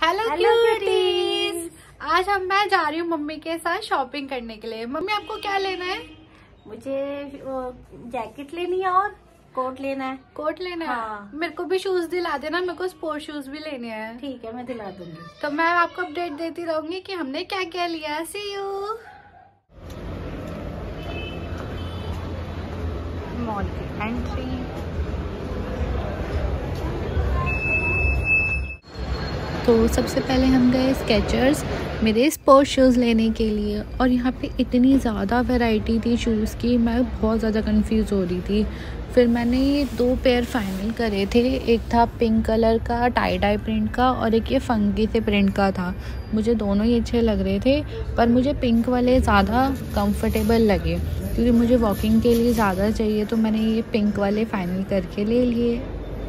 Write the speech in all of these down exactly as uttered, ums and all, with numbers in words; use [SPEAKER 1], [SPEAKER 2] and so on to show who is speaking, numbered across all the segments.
[SPEAKER 1] Hello cuties. आज हम मैं जा रही हूँ मम्मी के साथ शॉपिंग करने के लिए। मम्मी आपको क्या लेना है?
[SPEAKER 2] मुझे जैकेट लेनी है और कोट लेना है।
[SPEAKER 1] कोट लेना
[SPEAKER 2] हाँ।
[SPEAKER 1] है। मेरे को भी शूज दिला देना, मेरे को स्पोर्ट शूज भी लेने हैं।
[SPEAKER 2] ठीक है, मैं दिला दूंगी।
[SPEAKER 1] तो मैं आपको अपडेट देती रहूंगी कि हमने क्या क्या लिया। See you. मॉल की एंट्री। तो सबसे पहले हम गए स्केचर्स मेरे स्पोर्ट्स शूज़ लेने के लिए, और यहाँ पे इतनी ज़्यादा वैरायटी थी शूज़ की, मैं बहुत ज़्यादा कंफ्यूज हो रही थी। फिर मैंने ये दो पेयर फाइनल करे थे, एक था पिंक कलर का टाई डाई प्रिंट का और एक ये फंकी से प्रिंट का था। मुझे दोनों ही अच्छे लग रहे थे, पर मुझे पिंक वाले ज़्यादा कंफर्टेबल लगे क्योंकि मुझे वॉकिंग के लिए ज़्यादा चाहिए, तो मैंने ये पिंक वाले फाइनल करके ले लिए।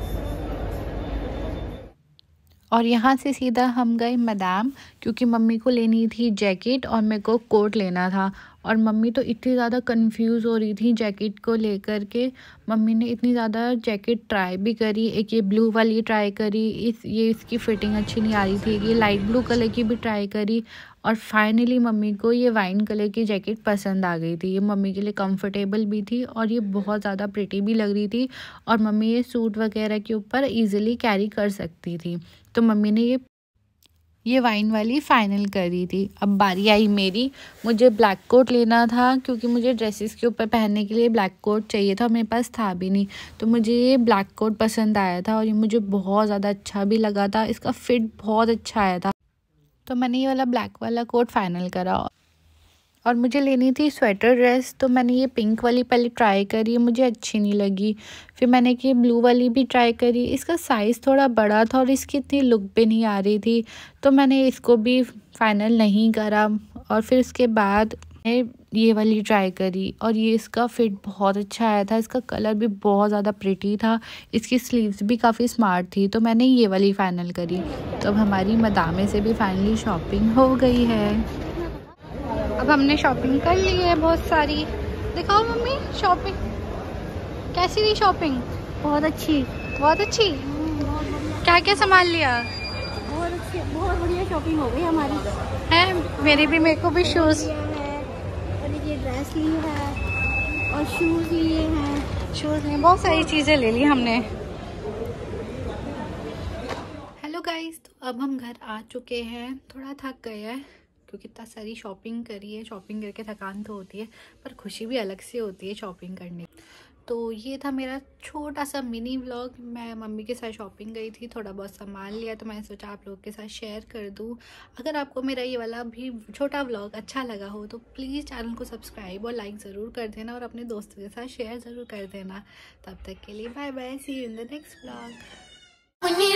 [SPEAKER 1] और यहाँ से सीधा हम गए मैदाम, क्योंकि मम्मी को लेनी थी जैकेट और मेरे को कोट लेना था। और मम्मी तो इतनी ज़्यादा कंफ्यूज हो रही थी जैकेट को लेकर के। मम्मी ने इतनी ज़्यादा जैकेट ट्राई भी करी, एक ये ब्लू वाली ट्राई करी, इस ये इसकी फिटिंग अच्छी नहीं आ रही थी, ये लाइट ब्लू कलर की भी ट्राई करी, और फाइनली मम्मी को ये वाइन कलर की जैकेट पसंद आ गई थी। ये मम्मी के लिए कंफर्टेबल भी थी और ये बहुत ज़्यादा प्रिटी भी लग रही थी, और मम्मी ये सूट वगैरह के ऊपर ईजिली कैरी कर सकती थी। तो मम्मी ने ये ये वाइन वाली फ़ाइनल कर दी थी। अब बारी आई मेरी। मुझे ब्लैक कोट लेना था क्योंकि मुझे ड्रेसेस के ऊपर पहनने के लिए ब्लैक कोट चाहिए था, मेरे पास था भी नहीं। तो मुझे ये ब्लैक कोट पसंद आया था और ये मुझे बहुत ज़्यादा अच्छा भी लगा था, इसका फिट बहुत अच्छा आया था। तो मैंने ये वाला ब्लैक वाला कोट फाइनल करा। और मुझे लेनी थी स्वेटर ड्रेस, तो मैंने ये पिंक वाली पहले ट्राई करी, मुझे अच्छी नहीं लगी। फिर मैंने कि ब्लू वाली भी ट्राई करी, इसका साइज़ थोड़ा बड़ा था और इसकी इतनी लुक भी नहीं आ रही थी, तो मैंने इसको भी फाइनल नहीं करा। और फिर उसके बाद मैंने ये वाली ट्राई करी और ये इसका फिट बहुत अच्छा आया था, इसका कलर भी बहुत ज़्यादा प्रिटी था, इसकी स्लीव्स भी काफ़ी स्मार्ट थी, तो मैंने ये वाली फ़ाइनल करी। तो अब हमारी मदामे से भी फाइनली शॉपिंग हो गई है। अब हमने शॉपिंग कर ली है बहुत सारी। दिखाओ मम्मी शॉपिंग कैसी रही। शॉपिंग
[SPEAKER 2] बहुत अच्छी,
[SPEAKER 1] बहुत अच्छी। क्या क्या सामान लिया?
[SPEAKER 2] बहुत अच्छी, बहुत बढ़िया शॉपिंग हो गई हमारी
[SPEAKER 1] है। मेरी भी, मेरे को भी शूज़
[SPEAKER 2] और ये ड्रेस ली है और शूज़ लिए हैं।
[SPEAKER 1] शूज़ लिए, बहुत सारी चीज़ें ले ली हमने। हेलो गाइस, तो अब हम घर आ चुके हैं। थोड़ा थक गए हैं क्योंकि इतना सारी शॉपिंग करी है। शॉपिंग करके थकान तो होती है, पर खुशी भी अलग से होती है शॉपिंग करने। तो ये था मेरा छोटा सा मिनी व्लॉग। मैं मम्मी के साथ शॉपिंग गई थी, थोड़ा बहुत सामान लिया, तो मैंने सोचा आप लोगों के साथ शेयर कर दूँ। अगर आपको मेरा ये वाला भी छोटा व्लॉग अच्छा लगा हो तो प्लीज़ चैनल को सब्सक्राइब और लाइक ज़रूर कर देना, और अपने दोस्तों के साथ शेयर ज़रूर कर देना। तब तक के लिए bye bye, see you in the next vlog.